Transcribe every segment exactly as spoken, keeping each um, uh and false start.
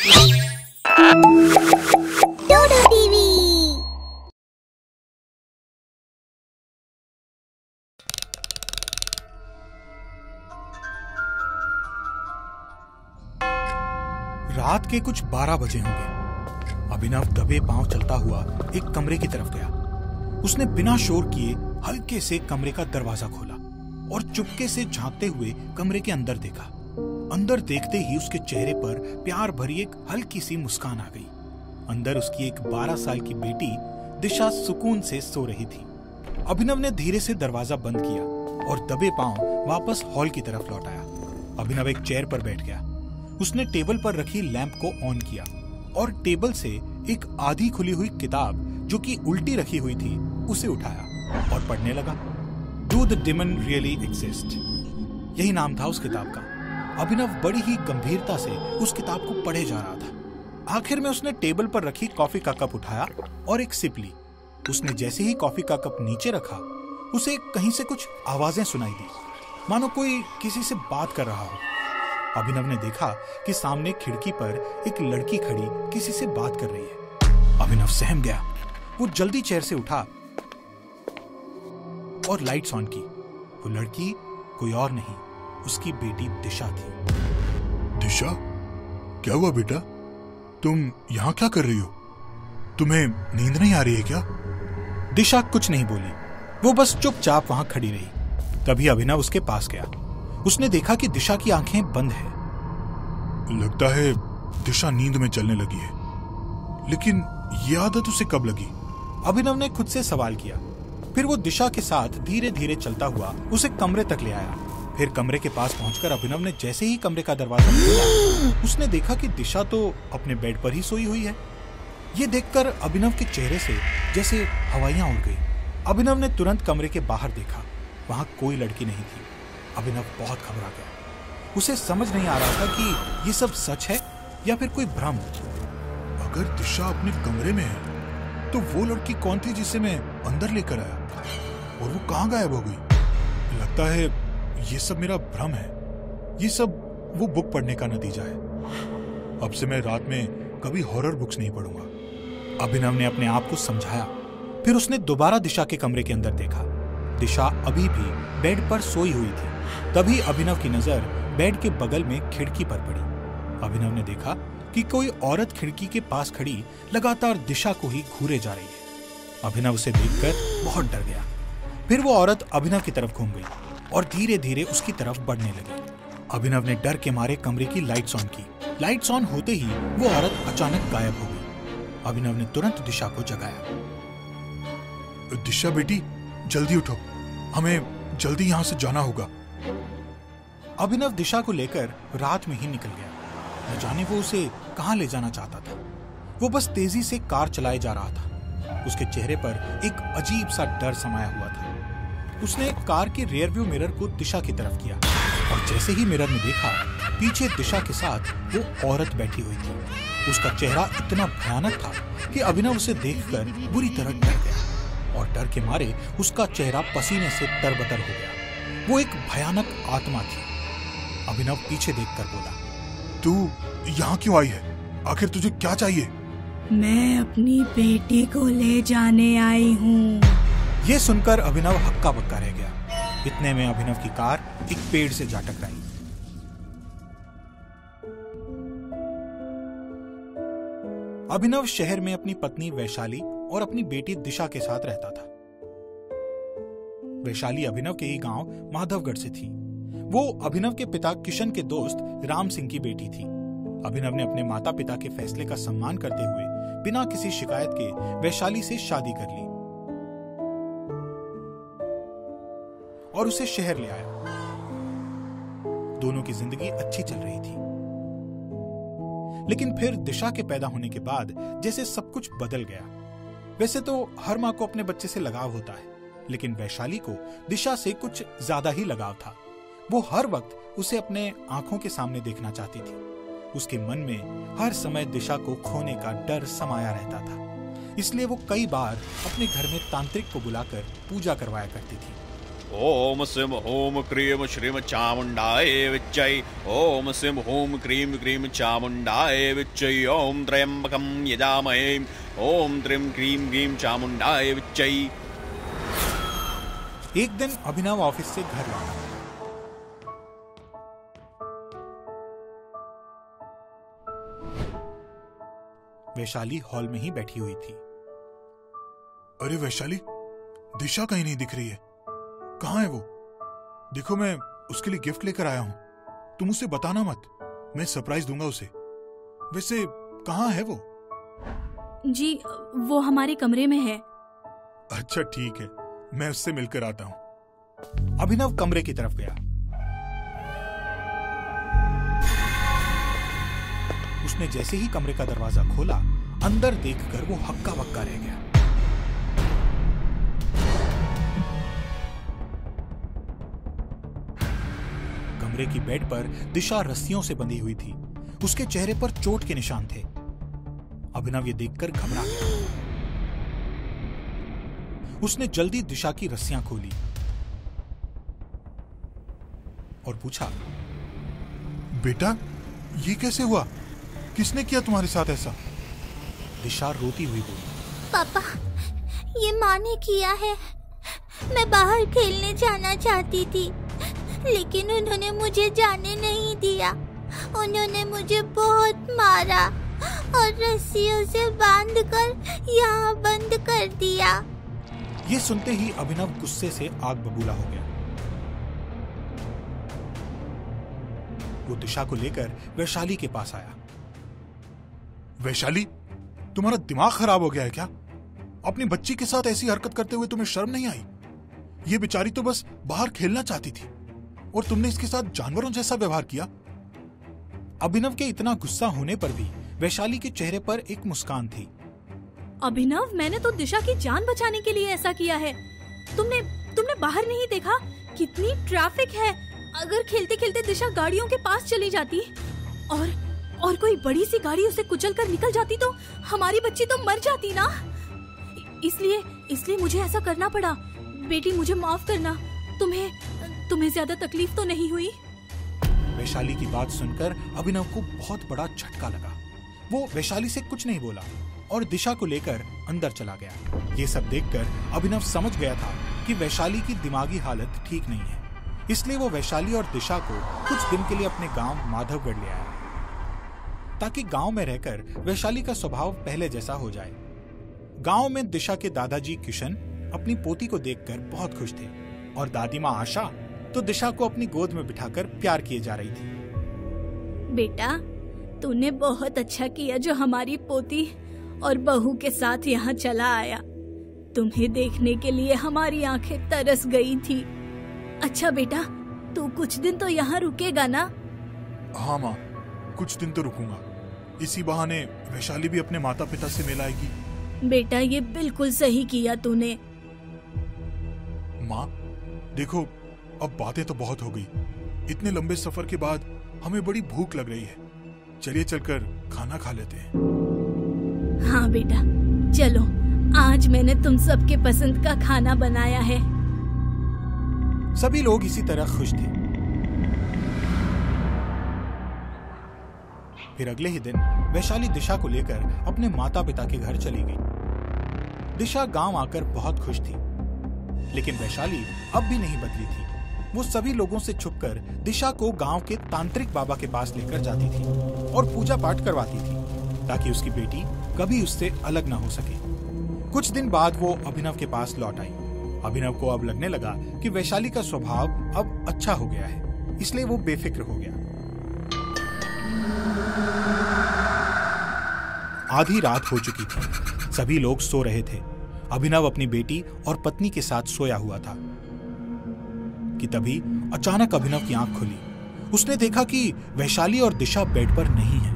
डोडो TV. रात के कुछ बारह बजे होंगे। अभिनव दबे पांव चलता हुआ एक कमरे की तरफ गया। उसने बिना शोर किए हल्के से कमरे का दरवाजा खोला और चुपके से झांकते हुए कमरे के अंदर देखा। अंदर देखते ही उसके चेहरे पर प्यार भरी एक हल्की सी मुस्कान आ गई। अंदर उसकी एक बारह साल की बेटी दिशा सुकून से सो रही थी। अभिनव ने धीरे से दरवाजा बंद किया और दबे पांव वापस हॉल की तरफ लौट आया। अभिनव एक चेयर पर बैठ गया। उसने टेबल पर रखी लैंप को ऑन किया और टेबल से एक आधी खुली हुई किताब जो कि उल्टी रखी हुई थी उसे उठाया और पढ़ने लगा। Do the demon really exist, यही नाम था उस किताब का। अभिनव बड़ी ही गंभीरता से उस किताब को पढ़े जा रहा था। आखिर में उसने टेबल पर रखी कॉफी का कप उठाया और एक सिप ली। उसने जैसे ही कॉफी का कप नीचे रखा, उसे कहीं से कुछ आवाजें सुनाई दी, मानो कोई किसी से बात कर रहा हो। अभिनव ने देखा कि सामने खिड़की पर एक लड़की खड़ी किसी से बात कर रही है। अभिनव सहम गया। वो जल्दी चेयर से उठा और लाइट्स ऑन की। वो लड़की कोई और नहीं, उसकी बेटी दिशा थी। दिशा, क्या हुआ बेटा? तुम यहाँ क्या कर रही हो? तुम्हें नींद नहीं आ रही है क्या? दिशा कुछ नहीं बोली। वो बस चुपचाप वहां खड़ी रही। तभी अभिनव उसके पास गया। उसने देखा कि दिशा की आंखें बंद है। लगता है दिशा नींद में चलने लगी है, लेकिन ये आदत उसे कब लगी? अभिनव ने खुद से सवाल किया। फिर वो दिशा के साथ धीरे धीरे चलता हुआ उसे कमरे तक ले आया। फिर कमरे के पास पहुंचकर अभिनव ने जैसे ही कमरे का दरवाजा खोला, उसने देखा कि दिशा तो अपने बेड पर ही सोई हुई है। ये देखकर अभिनव के चेहरे से जैसे हवाइयां उड़ गई। अभिनव ने तुरंत कमरे के बाहर देखा। वहां कोई लड़की नहीं थी। अभिनव बहुत घबरा गया। उसे समझ नहीं आ रहा था कि ये सब सच है या फिर कोई भ्रम। अगर दिशा अपने कमरे में है तो वो लड़की कौन थी जिसे मैं अंदर लेकर आया, और वो कहाँ गायब हो गई? लगता है ये सब मेरा भ्रम है। ये सब वो बुक पढ़ने का नतीजा है। अब से मैं रात में कभी हॉरर बुक्स नहीं पढ़ूंगा। अभिनव ने अपने आप को समझाया। फिर उसने दोबारा दिशा के कमरे के अंदर देखा। दिशा अभी भी बेड पर सोई हुई थी। तभी अभिनव की नजर बेड के बगल में खिड़की पर पड़ी। अभिनव ने देखा कि कोई औरत खिड़की के पास खड़ी लगातार दिशा को ही घूरे जा रही है। अभिनव उसे देखकर बहुत डर गया। फिर वो औरत अभिनव की तरफ घूम गई और धीरे धीरे उसकी तरफ बढ़ने लगी। अभिनव ने डर के मारे कमरे की लाइट्स ऑन की। लाइट्स ऑन होते ही वो औरत अचानक गायब हो गई। अभिनव ने तुरंत दिशा को जगाया। दिशा बेटी, जल्दी उठो, हमें जल्दी यहाँ से जाना होगा। अभिनव दिशा को लेकर रात में ही निकल गया। न जाने वो उसे कहां ले जाना चाहता था। वो बस तेजी से कार चलाए जा रहा था। उसके चेहरे पर एक अजीब सा डर समाया हुआ था। उसने कार के रियर व्यू मिरर को दिशा की तरफ किया और जैसे ही मिरर में देखा, पीछे दिशा के साथ वो औरत बैठी हुई थी। उसका चेहरा इतना भयानक था कि अभिनव उसे देखकर बुरी तरह डर गया और डर के मारे उसका चेहरा पसीने से तरबतर हो गया। वो एक भयानक आत्मा थी। अभिनव पीछे देखकर बोला, तू यहाँ क्यों आई है? आखिर तुझे क्या चाहिए? मैं अपनी बेटी को ले जाने आई हूँ। ये सुनकर अभिनव हक्का बक्का रह गया। इतने में अभिनव की कार एक पेड़ से जा टकराई। अभिनव शहर में अपनी पत्नी वैशाली और अपनी बेटी दिशा के साथ रहता था। वैशाली अभिनव के ही गांव माधवगढ़ से थी। वो अभिनव के पिता किशन के दोस्त राम सिंह की बेटी थी। अभिनव ने अपने माता पिता के फैसले का सम्मान करते हुए बिना किसी शिकायत के वैशाली से शादी कर ली और उसे शहर ले आया। दोनों की जिंदगी अच्छी चल रही थी। लेकिन फिर दिशा के पैदा होने के बाद जैसे सब कुछ बदल गया। वैसे तो हर माँ को अपने बच्चे से लगाव होता है, लेकिन वैशाली को दिशा से कुछ ज्यादा ही लगाव था। वो हर वक्त उसे अपने आंखों के सामने देखना चाहती थी। उसके मन में हर समय दिशा को खोने का डर समाया रहता था। इसलिए वो कई बार अपने घर में तांत्रिक को बुलाकर पूजा करवाया करती थी। ओम सिम होम क्रीम श्रीम चामुंडाय विच्चै ओम सिम होम क्रीम क्रीम चामुंडाय विच्चै ओम त्र्यंबकं यजामहे ओम त्रिं क्रीम क्रीम चामुंडाय विच्चै। एक दिन अभिनव ऑफिस से घर लौटा। वैशाली हॉल में ही बैठी हुई थी। अरे वैशाली, दिशा कहीं नहीं दिख रही है। कहाँ है वो? देखो, मैं उसके लिए गिफ्ट लेकर आया हूं। तुम उसे बताना मत, मैं सरप्राइज दूंगा उसे। वैसे कहाँ है वो? जी, वो हमारे कमरे में है। अच्छा ठीक है, मैं उससे मिलकर आता हूं। अभिनव कमरे की तरफ गया। उसने जैसे ही कमरे का दरवाजा खोला, अंदर देखकर वो हक्का बक्का रह गया। कमरे की बेड पर दिशा रस्सियों से बंधी हुई थी। उसके चेहरे पर चोट के निशान थे। अभिनव ये देखकर घबरा गया। उसने जल्दी दिशा की रस्सियां खोली और पूछा, बेटा, ये कैसे हुआ? किसने किया तुम्हारे साथ ऐसा? दिशा रोती हुई बोली, पापा, ये माँ ने किया है। मैं बाहर खेलने जाना चाहती थी, लेकिन उन्होंने मुझे जाने नहीं दिया। उन्होंने मुझे बहुत मारा और रस्सियों से बांधकर यहाँ बंद कर दिया। ये सुनते ही अभिनव गुस्से से आग बबूला हो गया। वो दिशा को लेकर वैशाली के पास आया। वैशाली, तुम्हारा दिमाग खराब हो गया है क्या? अपनी बच्ची के साथ ऐसी हरकत करते हुए तुम्हें शर्म नहीं आई? ये बेचारी तो बस बाहर खेलना चाहती थी और तुमने इसके साथ जानवरों जैसा व्यवहार किया। अभिनव के इतना गुस्सा होने पर भी वैशाली के चेहरे पर एक मुस्कान थी। अभिनव, मैंने तो दिशा की जान बचाने के लिए ऐसा किया है। तुमने तुमने बाहर नहीं देखा कितनी ट्रैफिक है? अगर खेलते खेलते दिशा गाड़ियों के पास चली जाती और और कोई बड़ी सी गाड़ी उसे कुचल कर निकल जाती तो हमारी बच्ची तो मर जाती ना। इसलिए इसलिए मुझे ऐसा करना पड़ा। बेटी, मुझे माफ करना। तुम्हें तुम्हें ज्यादा तकलीफ तो नहीं हुई? वैशाली की बात सुनकर अभिनव को बहुत बड़ा झटका लगा। वो वैशाली से कुछ नहीं बोला और दिशा को लेकर अंदर चला गया। ये सब देखकर अभिनव समझ गया था कि वैशाली की दिमागी हालत ठीक नहीं है। इसलिए वो वैशाली और दिशा को कुछ दिन के लिए अपने गांव माधवगढ़ ले आया, ताकि गांव में रहकर वैशाली का स्वभाव पहले जैसा हो जाए। गांव में दिशा के दादाजी किशन अपनी पोती को देखकर बहुत खुश थे और दादी माँ आशा तो दिशा को अपनी गोद में बिठाकर प्यार किए जा रही थी। बेटा, तूने बहुत अच्छा किया जो हमारी पोती और बहू के साथ यहाँ चला आया। तुम्हें देखने के लिए हमारी आंखें तरस गई थी। अच्छा बेटा, तू कुछ दिन तो यहाँ रुकेगा ना? हाँ माँ, कुछ दिन तो रुकूंगा। इसी बहाने वैशाली भी अपने माता पिता से मिल आएगी। बेटा, ये बिल्कुल सही किया तूने। माँ देखो, अब बातें तो बहुत हो गई। इतने लंबे सफर के बाद हमें बड़ी भूख लग रही है। चलिए चलकर खाना खा लेते हैं। हाँ बेटा, चलो। आज मैंने तुम सबके पसंद का खाना बनाया है। सभी लोग इसी तरह खुश थे। फिर अगले ही दिन वैशाली दिशा को लेकर अपने माता पिता के घर चली गई। दिशा गांव आकर बहुत खुश थी, लेकिन वैशाली अब भी नहीं बदली थी। वो सभी लोगों से छुपकर दिशा को गांव के तांत्रिक बाबा के पास लेकर जाती थी और पूजा पाठ करवाती थी, ताकि उसकी बेटी कभी उससे अलग ना हो सके। कुछ दिन बाद वो अभिनव के पास लौट आई। अभिनव को अब लगने लगा कि वैशाली का स्वभाव अब अच्छा हो गया है, इसलिए वो बेफिक्र हो गया। आधी रात हो चुकी थी, सभी लोग सो रहे थे। अभिनव अपनी बेटी और पत्नी के साथ सोया हुआ था कि तभी अचानक अभिनव की आंख खुली। उसने देखा कि वैशाली और दिशा बेड पर नहीं है।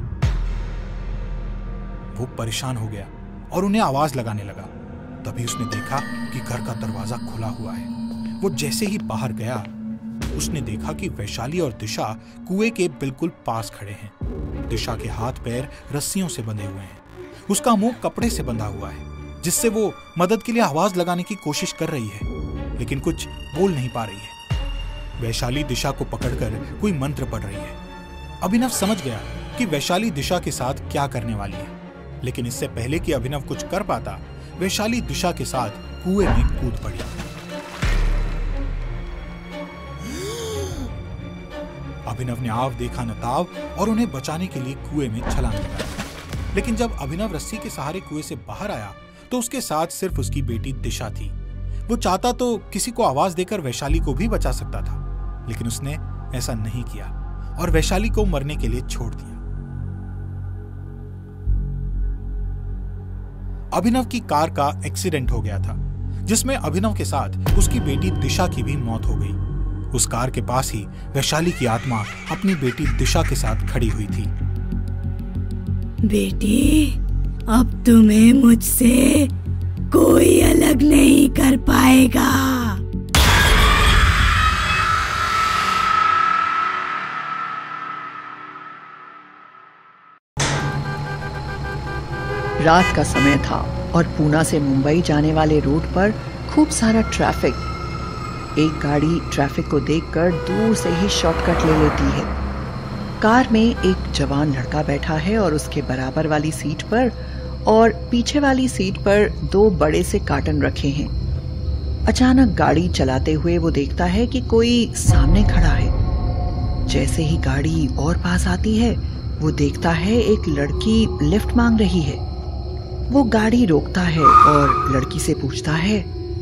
वो परेशान हो गया और उन्हें आवाज लगाने लगा। तभी उसने देखा कि घर का दरवाजा खुला हुआ है। वो जैसे ही बाहर गया, उसने देखा कि वैशाली और दिशा कुएं के बिल्कुल पास खड़े हैं। दिशा के हाथ पैर रस्सियों से बंधे हुए हैं। उसका मुंह कपड़े से बंधा हुआ है, जिससे वो मदद के लिए आवाज लगाने की कोशिश कर रही है। लेकिन कुछ बोल नहीं पा रही है। वैशाली दिशा को पकड़कर कोई मंत्र पढ़ रही है। अभिनव समझ गया कि वैशाली दिशा के साथ क्या करने वाली है, लेकिन इससे पहले कि अभिनव कुछ कर पाता, वैशाली दिशा के साथ कुएं में कूद पड़ी। अभिनव ने आव देखा न ताव और उन्हें बचाने के लिए कुएं में छलांग लगाई। लेकिन जब अभिनव रस्सी के सहारे कुएं से बाहर आया तो उसके साथ सिर्फ उसकी बेटी दिशा थी। वो चाहता तो किसी को आवाज देकर वैशाली को भी बचा सकता था, लेकिन उसने ऐसा नहीं किया और वैशाली को मरने के लिए छोड़ दिया। अभिनव की कार का एक्सीडेंट हो गया था, जिसमें अभिनव के साथ उसकी बेटी दिशा की भी मौत हो गई। उस कार के पास ही वैशाली की आत्मा अपनी बेटी दिशा के साथ खड़ी हुई थी। बेटी, अब तुम्हें मुझसे कोई अलग नहीं कर पाएगा। रात का समय था और पूना से मुंबई जाने वाले रोड पर खूब सारा ट्रैफिक। एक गाड़ी ट्रैफिक को देखकर दूर से ही शॉर्टकट ले लेती है। कार में एक जवान लड़का बैठा है और उसके बराबर वाली सीट पर और पीछे वाली सीट पर दो बड़े से कार्टन रखे हैं। अचानक गाड़ी चलाते हुए वो देखता है कि कोई सामने खड़ा है। जैसे ही गाड़ी और पास आती है, वो देखता है एक लड़की लिफ्ट मांग रही है। वो गाड़ी रोकता है और लड़की से पूछता है,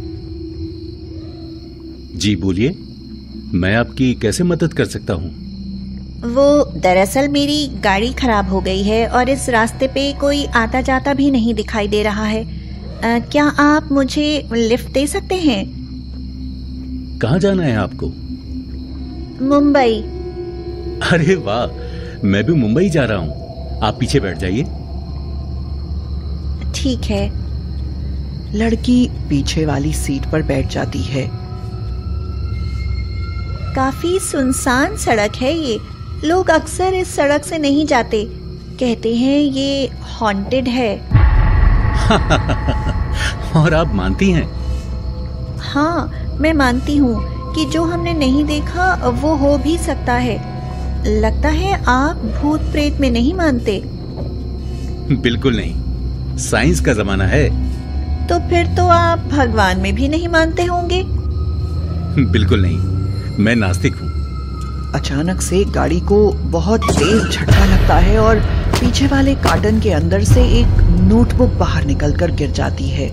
जी बोलिए, मैं आपकी कैसे मदद कर सकता हूँ? वो दरअसल मेरी गाड़ी खराब हो गई है और इस रास्ते पे कोई आता जाता भी नहीं दिखाई दे रहा है। आ, क्या आप मुझे लिफ्ट दे सकते हैं? कहाँ जाना है आपको? मुंबई। अरे वाह, मैं भी मुंबई जा रहा हूँ। आप पीछे बैठ जाइए। ठीक है। लड़की पीछे वाली सीट पर बैठ जाती है। काफी सुनसान सड़क है ये। लोग अक्सर इस सड़क से नहीं जाते। कहते हैं ये हॉन्टेड है। और आप मानती हैं? हाँ, मैं मानती हूँ कि जो हमने नहीं देखा वो हो भी सकता है। लगता है आप भूत प्रेत में नहीं मानते। बिल्कुल नहीं, साइंस का जमाना है। तो फिर तो आप भगवान में भी नहीं मानते होंगे। बिल्कुल नहीं, मैं नास्तिक हूँ। अचानक से गाड़ी को बहुत तेज झटका लगता है और पीछे वाले कार्टन के अंदर से एक नोटबुक बाहर निकलकर गिर जाती है।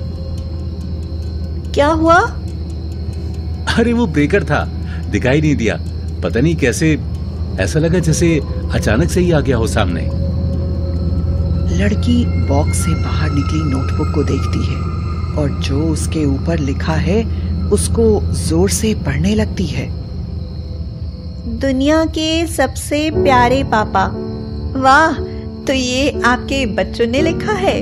क्या हुआ? अरे वो ब्रेकर था, दिखाई नहीं दिया। पता नहीं कैसे, ऐसा लगा जैसे अचानक से ही आ गया हो सामने। लड़की बॉक्स से बाहर निकली नोटबुक को देखती है और जो उसके ऊपर लिखा है उसको जोर से पढ़ने लगती है। दुनिया के सबसे प्यारे पापा। वाह, तो ये आपके बच्चों ने लिखा है।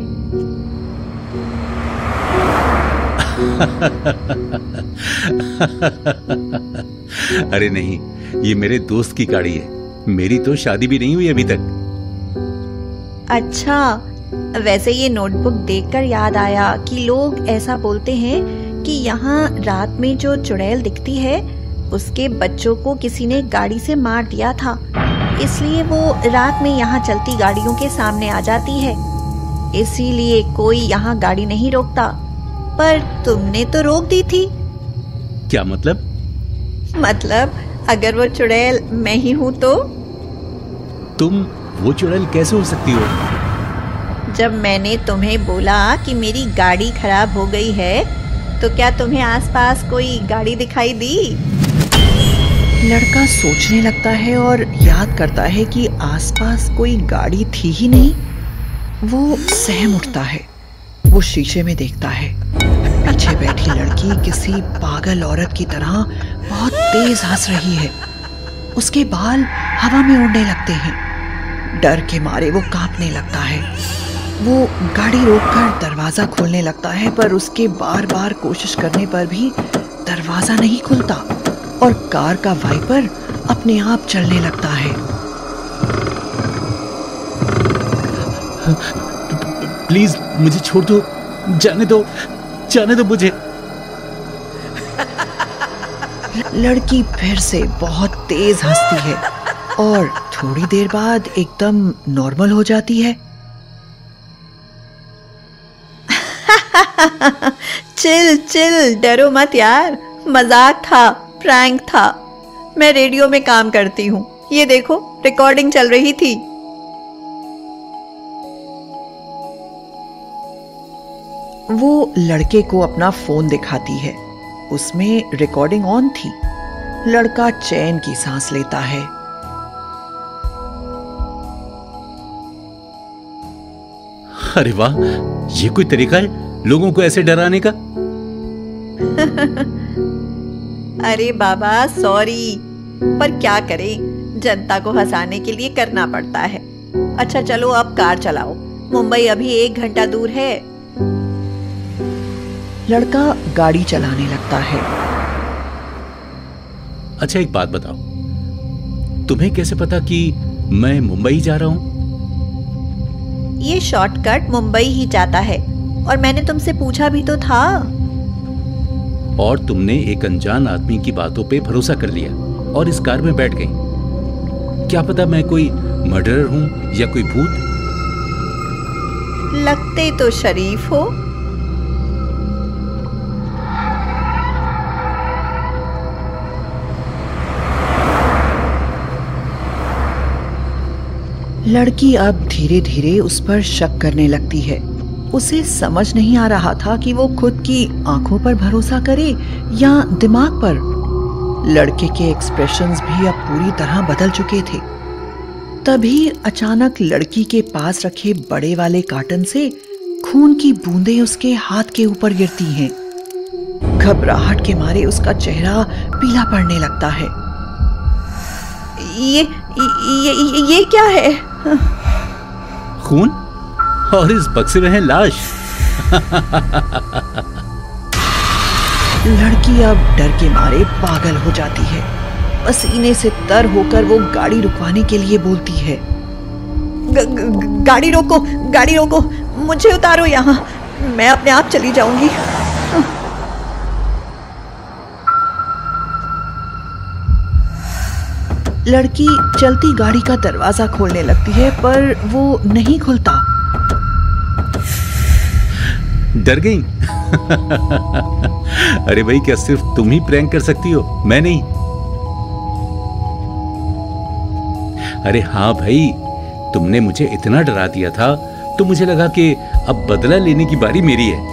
अरे नहीं, ये मेरे दोस्त की गाड़ी है। मेरी तो शादी भी नहीं हुई अभी तक। अच्छा, वैसे ये नोटबुक देखकर याद आया कि लोग ऐसा बोलते हैं कि यहाँ रात में जो चुड़ैल दिखती है उसके बच्चों को किसी ने गाड़ी से मार दिया था, इसलिए वो रात में यहाँ चलती गाड़ियों के सामने आ जाती है। इसीलिए कोई यहाँ गाड़ी नहीं रोकता। पर तुमने तो रोक दी थी। क्या मतलब? मतलब अगर वो चुड़ैल मैं ही हूँ तो? तुम वो चुड़ैल कैसे हो सकती हो? जब मैंने तुम्हें बोला कि मेरी गाड़ी खराब हो गई है तो क्या तुम्हें आसपास कोई गाड़ी दिखाई दी? लड़का सोचने लगता है और याद करता है कि आसपास कोई गाड़ी थी ही नहीं। वो सहम उठता है। वो शीशे में देखता है। पीछे बैठी लड़की किसी पागल औरत की तरह बहुत तेज हंस रही है। उसके बाल हवा में उड़ने लगते हैं। डर के मारे वो कांपने लगता है। वो गाड़ी रोककर दरवाजा खोलने लगता है, पर उसके बार बार कोशिश करने पर भी दरवाजा नहीं खुलता और कार का वाइपर अपने आप चलने लगता है। प्लीज मुझे छोड़ दो, जाने दो, जाने दो मुझे। लड़की फिर से बहुत तेज हंसती है और थोड़ी देर बाद एकदम नॉर्मल हो जाती है। चिल चिल, डरो मत यार, मजाक था, प्रैंक था। मैं रेडियो में काम करती हूँ, ये देखो रिकॉर्डिंग चल रही थी। वो लड़के को अपना फोन दिखाती है, उसमें रिकॉर्डिंग ऑन थी। लड़का चैन की सांस लेता है। अरे वाह, ये कोई तरीका है लोगों को ऐसे डराने का? अरे बाबा सॉरी, पर क्या करें, जनता को हंसाने के लिए करना पड़ता है। अच्छा चलो अब कार चलाओ, मुंबई अभी एक घंटा दूर है। लड़का गाड़ी चलाने लगता है। अच्छा एक बात बताओ, तुम्हें कैसे पता कि मैं मुंबई जा रहा हूं? ये शॉर्टकट मुंबई ही जाता है और मैंने तुमसे पूछा भी तो था। और तुमने एक अनजान आदमी की बातों पे भरोसा कर लिया और इस कार में बैठ गई। क्या पता मैं कोई मर्डरर हूं या कोई भूत? लगते तो शरीफ हो। लड़की अब धीरे धीरे उस पर शक करने लगती है। उसे समझ नहीं आ रहा था कि वो खुद की आंखों पर भरोसा करे या दिमाग पर। लड़के के एक्सप्रेशंस भी अब पूरी तरह बदल चुके थे। तभी अचानक लड़की के पास रखे बड़े वाले कार्टन से खून की बूंदें उसके हाथ के ऊपर गिरती हैं। घबराहट के मारे उसका चेहरा पीला पड़ने लगता है। ये ये ये, ये क्या है? खून और इस बक्से में है लाश। लड़की अब डर के मारे पागल हो जाती है। पसीने से तर होकर वो गाड़ी रुकवाने के लिए बोलती है। ग, ग, गाड़ी रोको, गाड़ी रोको, मुझे उतारो यहाँ, मैं अपने आप चली जाऊंगी। लड़की चलती गाड़ी का दरवाजा खोलने लगती है पर वो नहीं खुलता। डर गई? अरे भाई, क्या सिर्फ तुम ही प्रैंक कर सकती हो, मैं नहीं? अरे हाँ भाई, तुमने मुझे इतना डरा दिया था तो मुझे लगा कि अब बदला लेने की बारी मेरी है।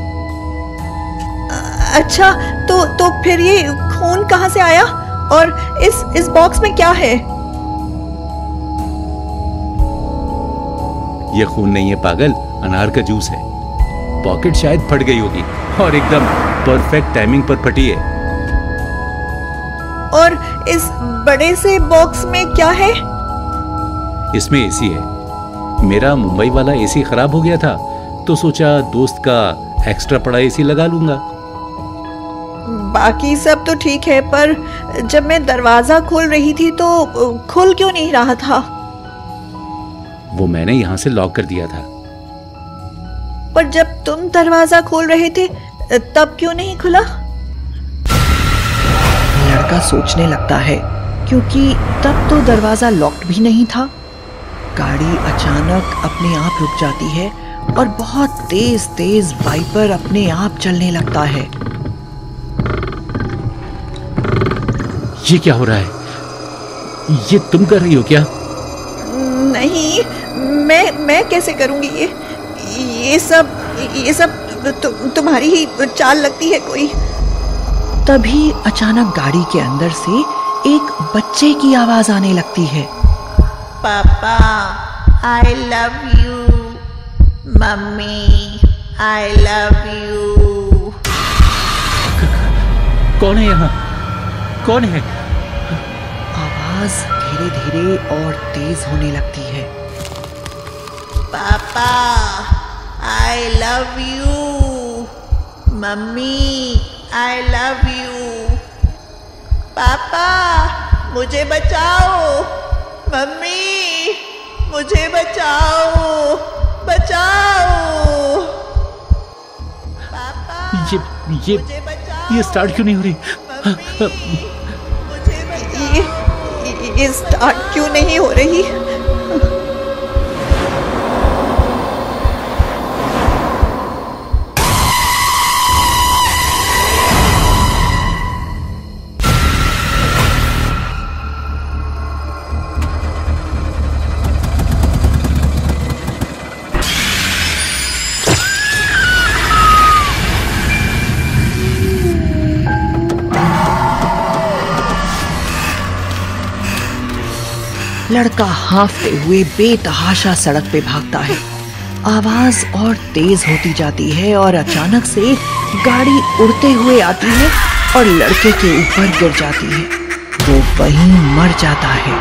अच्छा तो तो फिर ये खून कहाँ से आया और इस इस बॉक्स में क्या है? ये खून नहीं है पागल, अनार का जूस है। पॉकेट शायद फट गई होगी और एकदम परफेक्ट टाइमिंग पर फटी है। और इस बड़े से बॉक्स में क्या है? इसमें एसी है। मेरा मुंबई वाला एसी खराब हो गया था तो सोचा दोस्त का एक्स्ट्रा पड़ा एसी लगा लूंगा। बाकी सब तो ठीक है, पर जब मैं दरवाजा खोल रही थी तो खुल क्यों नहीं रहा था? वो मैंने यहां से लॉक कर दिया था। पर जब तुम दरवाजा खोल रहे थे तब क्यों नहीं खुला? लड़का सोचने लगता है क्योंकि तब तो दरवाजा लॉक्ड भी नहीं था। गाड़ी अचानक अपने आप रुक जाती है और बहुत तेज तेज वाइपर अपने आप चलने लगता है। ये क्या हो रहा है? ये तुम कर रही हो क्या? नहीं, मैं मैं कैसे करूंगी? ये ये सब ये सब तु, तुम्हारी ही चाल लगती है कोई। तभी अचानक गाड़ी के अंदर से एक बच्चे की आवाज आने लगती है। पापा I love you, mummy I love you. कौन है यहाँ? कौन है? आवाज धीरे धीरे और तेज होने लगती है। पापा I love you, mummy I love you. पापा मुझे बचाओ, मम्मी मुझे बचाओ, बचाओ। पापा ये ये मुझे बचाओ, ये स्टार्ट क्यों नहीं हो रही? मम्मी ये स्टार्ट क्यों नहीं हो रही? लड़का हांफते हुए बेतहाशा सड़क पे भागता है। आवाज और तेज होती जाती है और अचानक से गाड़ी उड़ते हुए आती है और लड़के के ऊपर गिर जाती है। वो वहीं मर जाता है।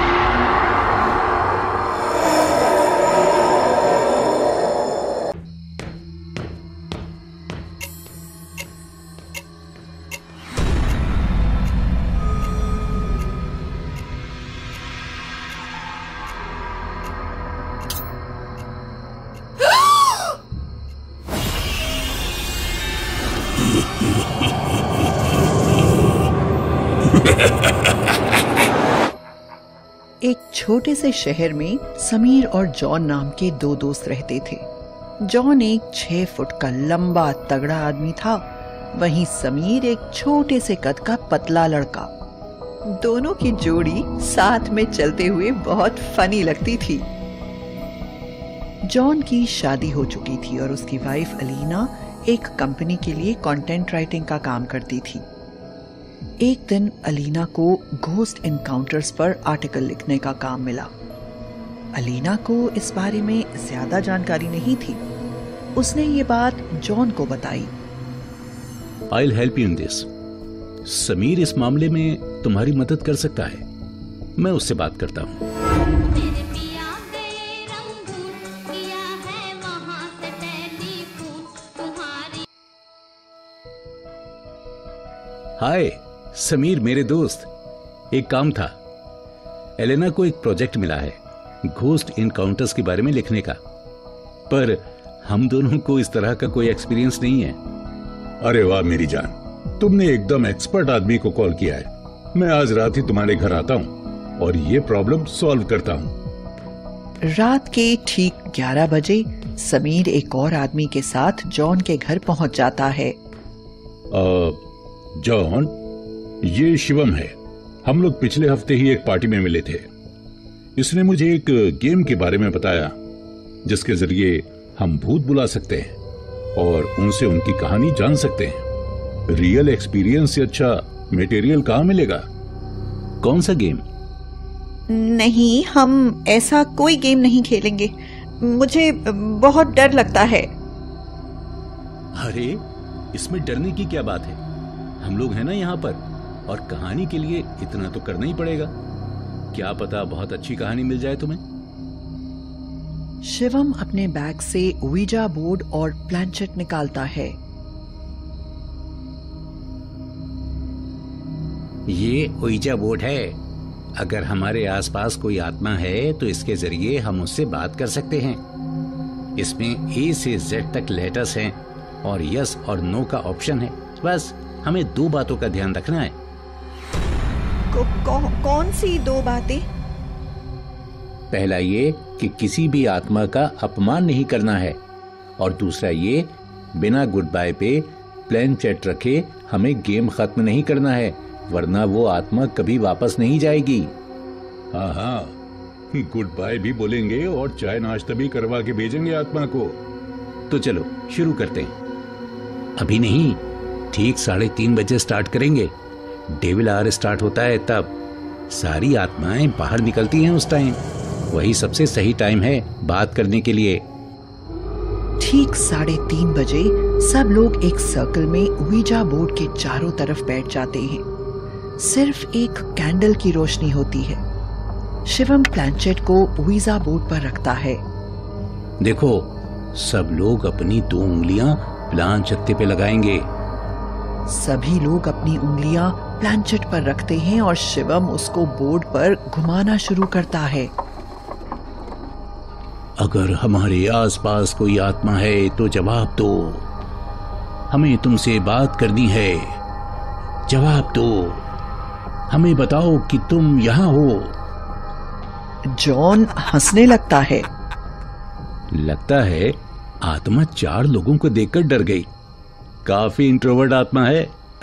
एक छोटे से शहर में समीर और जॉन नाम के दो दोस्त रहते थे। जॉन एक छह फुट का लंबा तगड़ा आदमी था, वहीं समीर एक छोटे से कद का पतला लड़का। दोनों की जोड़ी साथ में चलते हुए बहुत फनी लगती थी। जॉन की शादी हो चुकी थी और उसकी वाइफ अलीना एक कंपनी के लिए कंटेंट राइटिंग का काम करती थी। एक दिन अलीना को घोस्ट एनकाउंटर्स पर आर्टिकल लिखने का काम मिला। अलीना को इस बारे में ज्यादा जानकारी नहीं थी। उसने ये बात जॉन को बताई। I'll help you in this. Sameer इस मामले में तुम्हारी मदद कर सकता है। मैं उससे बात करता हूँ। हाय समीर, मेरे दोस्त। एक काम था, एलेना को एक प्रोजेक्ट मिला है घोस्ट इनकाउंटर्स के बारे में लिखने का, पर हम दोनों को इस तरह का कोई एक्सपीरियंस नहीं है। अरे वाह मेरी जान, तुमने एकदम एक्सपर्ट आदमी को कॉल किया है। मैं आज रात ही तुम्हारे घर आता हूँ और ये प्रॉब्लम सॉल्व करता हूँ। रात के ठीक ग्यारह बजे समीर एक और आदमी के साथ जॉन के घर पहुंच जाता है। जॉन, ये शिवम है। हम लोग पिछले हफ्ते ही एक पार्टी में मिले थे। इसने मुझे एक गेम के बारे में बताया जिसके जरिए हम भूत बुला सकते हैं और उनसे उनकी कहानी जान सकते हैं। रियल एक्सपीरियंस से अच्छा मटेरियल कहाँ मिलेगा? कौन सा गेम? नहीं, हम ऐसा कोई गेम नहीं खेलेंगे। मुझे बहुत डर लगता है। अरे इसमें डरने की क्या बात है? हम लोग हैं ना यहाँ पर, और कहानी के लिए इतना तो करना ही पड़ेगा। क्या पता बहुत अच्छी कहानी मिल जाए तुम्हें। शिवम अपने बैग से ouija बोर्ड और प्लानचेट निकालता है। ये ouija बोर्ड है। अगर हमारे आसपास कोई आत्मा है तो इसके जरिए हम उससे बात कर सकते हैं। इसमें ए से जेड तक लेटर्स हैं और यस और नो का ऑप्शन है। बस हमें दो बातों का ध्यान रखना है। को, कौ, कौन सी दो बातें? पहला ये कि किसी भी आत्मा का अपमान नहीं करना है, और दूसरा ये बिना गुड बाय पे प्लान चेट रखे हमें गेम खत्म नहीं करना है, वरना वो आत्मा कभी वापस नहीं जाएगी। हाँ हाँ, गुड बाय भी बोलेंगे और चाय नाश्ता भी करवा के भेजेंगे आत्मा को। तो चलो शुरू करते हैं। अभी नहीं, ठीक साढ़े तीन बजे स्टार्ट करेंगे। डेविल आवर स्टार्ट होता है तब। सारी आत्माएं बाहर निकलती हैं उस टाइम। वही सबसे सही टाइम है बात करने के लिए। ठीक साढ़े तीन बजे सब लोग एक सर्कल में ouija बोर्ड के चारों तरफ बैठ जाते हैं। सिर्फ एक कैंडल की रोशनी होती है। शिवम प्लानचेट को ouija बोर्ड पर रखता है। देखो, सब लोग अपनी दो उंगलियां प्लान चत्ते पे लगाएंगे। सभी लोग अपनी उंगलियां प्लानचेट पर रखते हैं और शिवम उसको बोर्ड पर घुमाना शुरू करता है। अगर हमारे आसपास कोई आत्मा है तो जवाब दो। हमें तुमसे बात करनी है। जवाब दो। हमें बताओ कि तुम यहाँ हो। जॉन हंसने लगता है। लगता है आत्मा चार लोगों को देखकर डर गई। काफी इंट्रोवर्ट आत्मा है।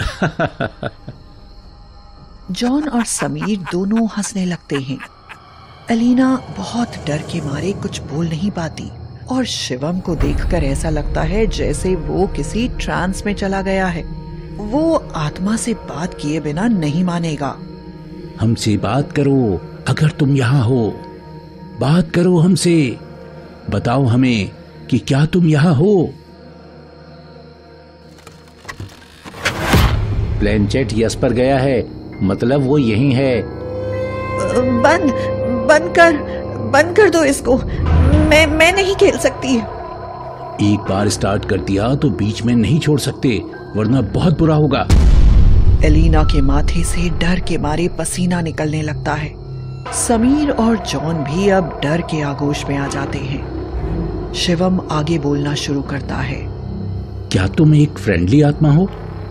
जॉन और समीर दोनों हंसने लगते हैं। एलिना बहुत डर के मारे कुछ बोल नहीं पाती और शिवम को देखकर ऐसा लगता है जैसे वो किसी ट्रांस में चला गया है। वो आत्मा से बात किए बिना नहीं मानेगा। हमसे बात करो अगर तुम यहाँ हो, बात करो हमसे, बताओ हमें कि क्या तुम यहाँ हो। प्लेनचेट यस पर गया है, मतलब वो यहीं है। बंद बंद कर बंद कर दो इसको, मैं मैं नहीं खेल सकती। एक बार स्टार्ट कर दिया तो बीच में नहीं छोड़ सकते, वरना बहुत बुरा होगा। एलिना के माथे से डर के मारे पसीना निकलने लगता है। समीर और जॉन भी अब डर के आगोश में आ जाते हैं। शिवम आगे बोलना शुरू करता है। क्या तुम एक फ्रेंडली आत्मा हो?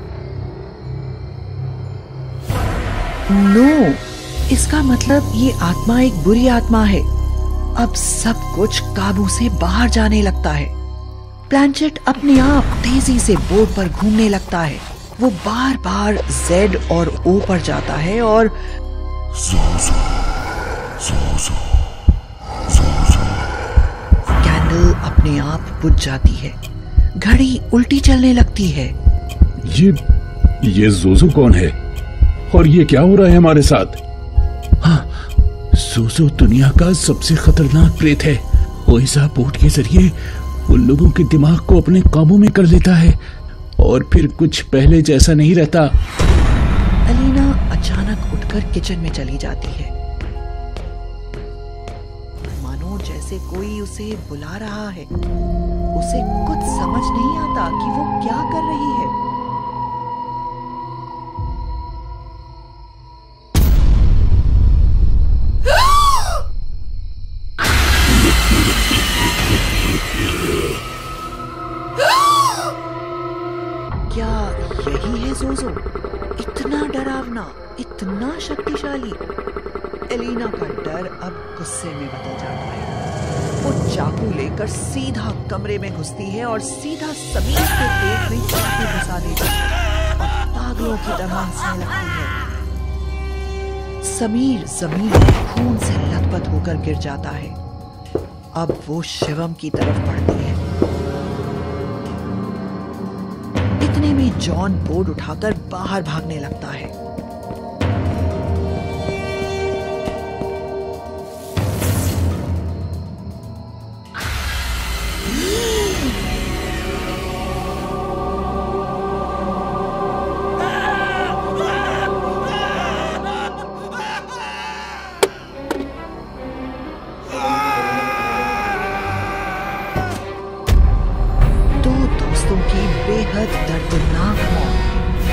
नो, इसका मतलब ये आत्मा एक बुरी आत्मा है। अब सब कुछ काबू से बाहर जाने लगता है। प्लेनचेट अपने आप तेजी से बोर्ड पर घूमने लगता है। वो बार बार जेड और ओ पर जाता है और ज़ोज़ो, ज़ोज़ो, ज़ोज़ो। कैंडल अपने आप बुझ जाती है। घड़ी उल्टी चलने लगती है। ये ये ज़ोज़ो कौन है और ये क्या हो रहा है हमारे साथ? हाँ, ज़ोज़ो दुनिया का सबसे खतरनाक प्रेत है। ओइजा बोर्ड के जरिए उन लोगों के दिमाग को अपने काबू में कर लेता है और फिर कुछ पहले जैसा नहीं रहता। एलिना अचानक उठकर किचन में चली जाती है, मानो जैसे कोई उसे बुला रहा है। उसे कुछ समझ नहीं आता कि वो क्या कर रही है। क्या यही है ज़ोज़ो? इतना डरावना, इतना शक्तिशाली। एलिना का डर अब गुस्से में बदल जाता है। वो चाकू लेकर सीधा कमरे में घुसती है और सीधा समीर के पेट में चाकू घुसा देती है और पागलों की तरह हंसने लगती है। समीर जमीन पर खून से लथपथ होकर गिर जाता है। अब वो शिवम की तरफ बढ़ती है। इतने में जॉन बोर्ड उठाकर बाहर भागने लगता है। बेहद दर्दनाक मौत।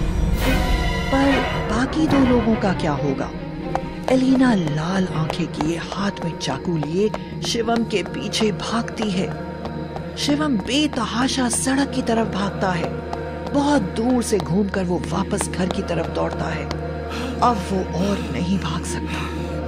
पर बाकी दो लोगों का क्या होगा? एलिना लाल आंखें किए हाथ में चाकू लिए शिवम के पीछे भागती है। शिवम बेतहाशा सड़क की तरफ भागता है। बहुत दूर से घूमकर वो वापस घर की तरफ दौड़ता है। अब वो और नहीं भाग सकता।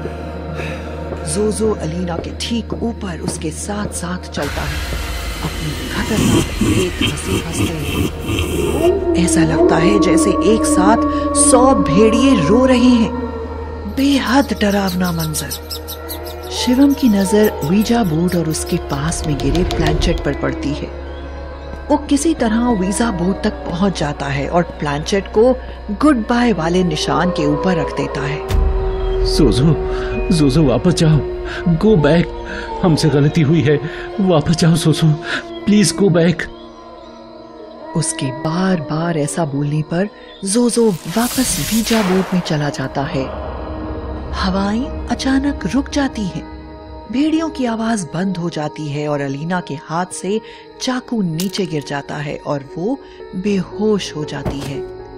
ज़ोज़ो एलिना के ठीक ऊपर उसके साथ साथ चलता है, अपनी खतरनाक प्रेत हंसी हंसते हुए। ऐसा लगता है जैसे एक साथ सौ भेड़िए रो रहे हैं। बेहद डरावना मंजर। शिवम की नजर वीजा बोर्ड और उसके पास में गिरे प्लेनचेट पर पड़ती है। वो किसी तरह वीजा बोर्ड तक पहुंच जाता है और प्लेनचेट को गुड बाय वाले निशान के ऊपर रख देता है। ज़ोज़ो, ज़ोज़ो वापस जाओ, गो बैक। हमसे गलती हुई है, वापस जाओ ज़ोज़ो, प्लीज गो बैक। उसके बार बार ऐसा बोलने पर ज़ोज़ो वापस वीजा बोर्ड में चला जाता है। हवाएं अचानक रुक जाती हैं, भेड़ियों की आवाज बंद हो जाती है और एलिना के हाथ से चाकू नीचे गिर जाता है और वो बेहोश हो जाती है।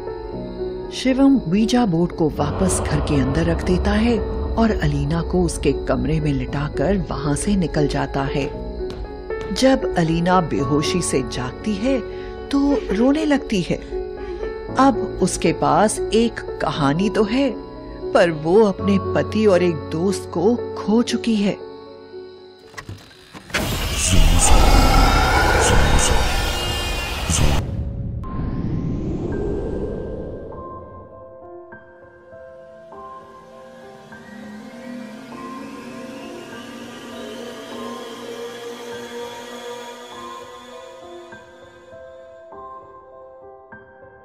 शिवम वीजा बोर्ड को वापस घर के अंदर रख देता है और एलिना को उसके कमरे में लिटाकर वहां से निकल जाता है। जब एलिना बेहोशी से जागती है तो रोने लगती है। अब उसके पास एक कहानी तो है, पर वो अपने पति और एक दोस्त को खो चुकी है।